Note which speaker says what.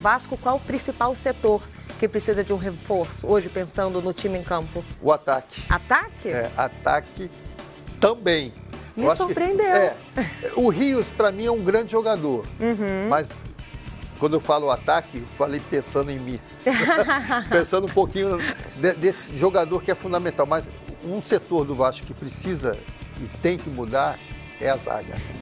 Speaker 1: Vasco, qual o principal setor que precisa de um reforço, hoje pensando no time em campo?
Speaker 2: O ataque.
Speaker 1: Ataque?
Speaker 2: Ataque também.
Speaker 1: Me surpreendeu.
Speaker 2: O Rios, para mim, é um grande jogador. Mas quando eu falo ataque, eu falei pensando em mim. Pensando um pouquinho desse jogador que é fundamental. Mas um setor do Vasco que precisa e tem que mudar é a zaga.